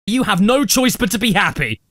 You have no choice but to be happy.